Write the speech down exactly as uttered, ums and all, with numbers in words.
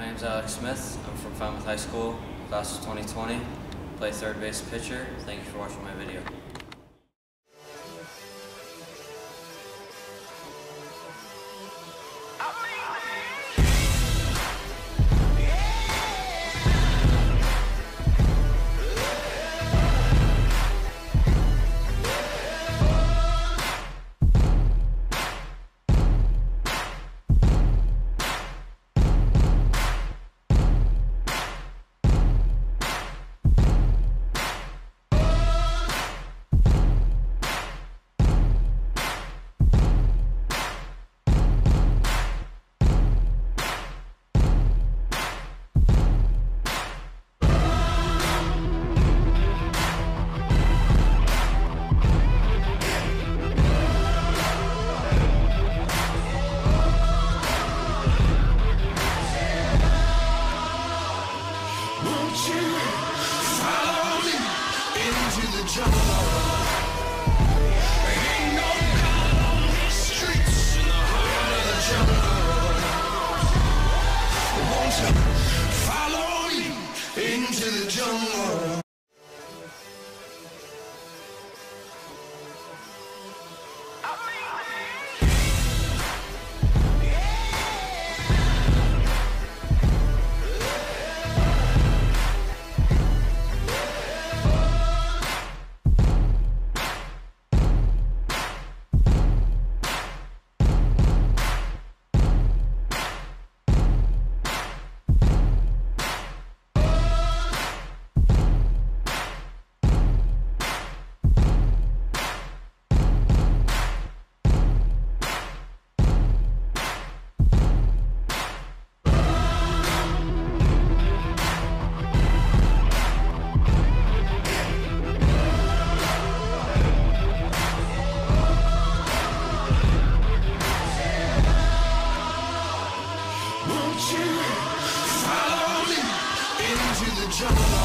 name's Alex Smith. I'm from Falmouth High School, class of twenty twenty. Play third base pitcher. Thank you for watching my video. Follow me into the jungle. Ain't no God on these streets in the heart of the jungle. Won't you follow me into the jungle? Follow me into the jungle.